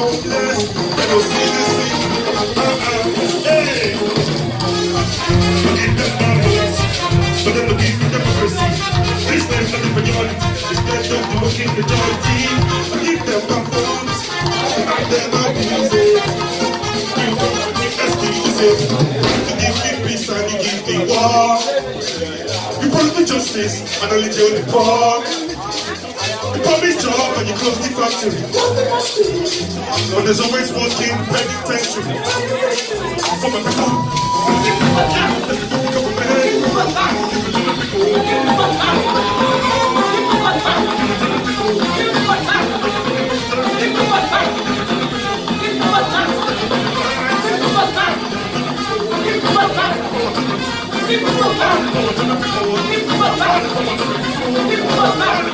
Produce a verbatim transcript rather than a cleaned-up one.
hopeless. They don't see the sea. Hey! Give them marvelous, but they don't give you democracy. This time's not the majority, it's not just the working majority. Give them backbones, and them abuse it. You don't think that's the easy. To give me peace and you give me war. You promise me justice and only jail the poor. You promise job and you close the factory. But there's always one thing, penitentiary. For my people, People